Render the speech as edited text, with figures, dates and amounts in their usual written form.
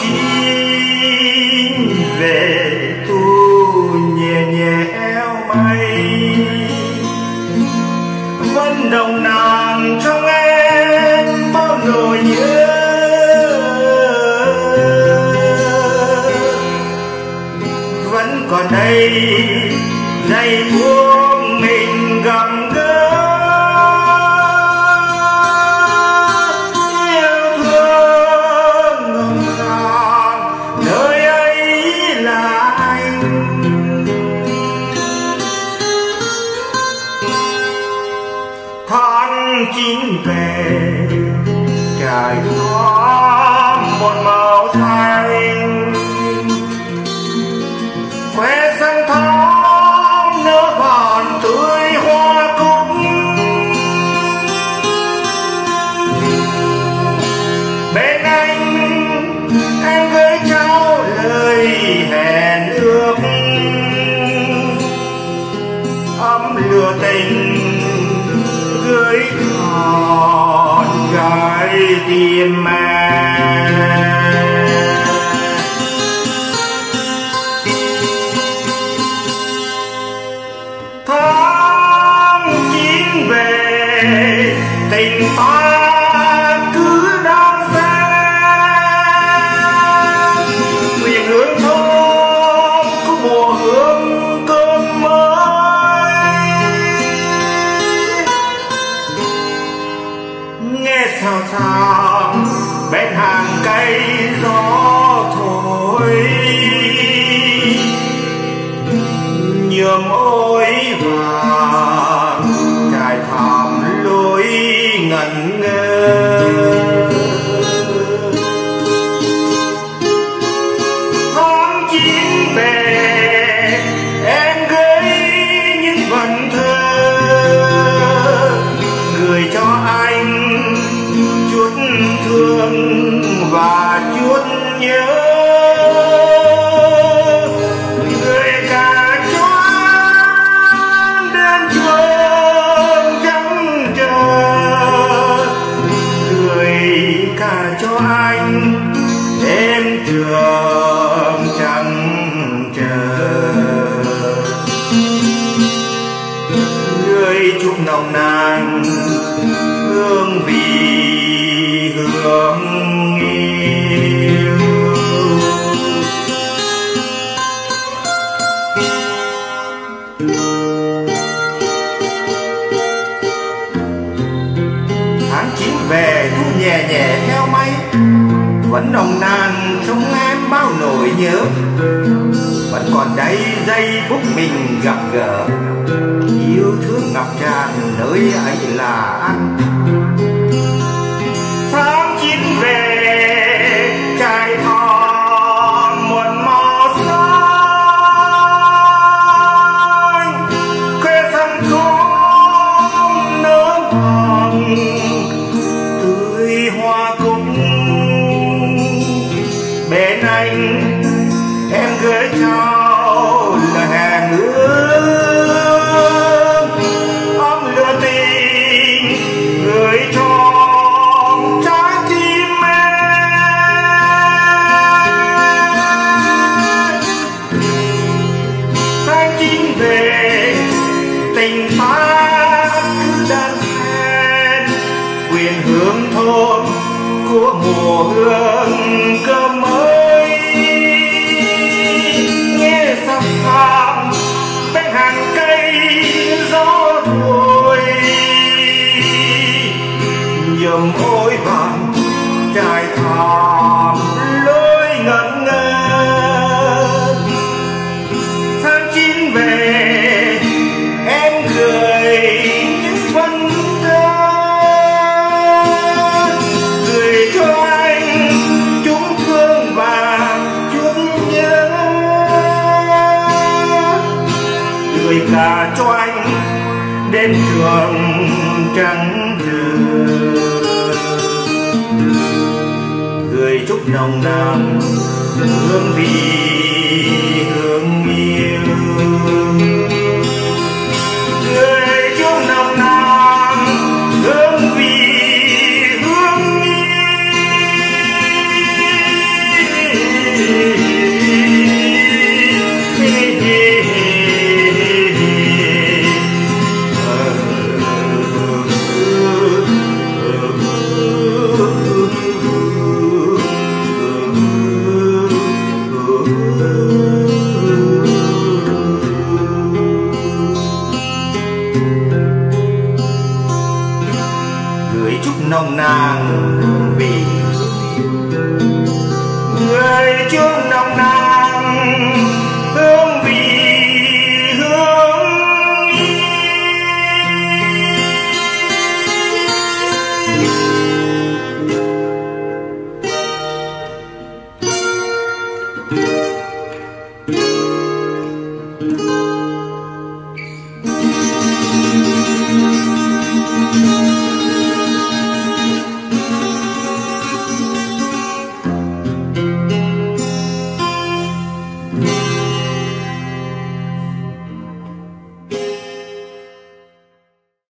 chín về thu nhẹ nhẹ eo mây, vẫn nồng nàn trong em bao nỗi nhớ. Vẫn còn đây giây phút mình gặp gỡ, yêu thương nồng nàn nơi ấy là anh. Tháng chín về trải qua một màu xanh, khoe sân thắm nở vàng tươi hoa cúc. Bên anh em gửi trao lời hẹn ước, ấm lửa tình gửi trọn trái tim em. Tháng chín về tình ta cứ đang xen, nguyện hướng thơm có mùa hương cơm mới. Nghe xào xạc bên hàng cây gió thổi, nhuộm ôi vàng trải thảm lối ngẩn ngơ. Tháng chín về em gửi những vần thơ, gửi cho anh chút thương và chút nhớ. Cả cho anh đêm trường trăng chờ, gửi chút nồng nàn hương vị hương yêu. Tháng chín về thu nhẹ nhẹ theo mây, vẫn nồng nàn trong em bao nỗi nhớ. Vẫn còn đây giây phút mình gặp gỡ, yêu thương ngập tràn nơi ấy là anh. Tháng chín về trải thảm một màu xanh, khoe sân thắm nở vàng tươi hoa cúc. Bên anh em gửi trao lời hẹn ước, ấm lửa tình gửi trọn trái tim em. Tháng chín về tình ta cứ đang xen, quyền hương thơm của mùa hương cơm mới. Nghe sắp sàng bên hàng cây gió thổi, nhuộm ôi vàng trải thảm lối ngẩn ngơ. Tháng chín về em gửi những vần thơ, gửi cho anh chút thương và chút nhớ. Gửi cả cho anh đến trường trăng rực, gửi chút nồng nàn hương vị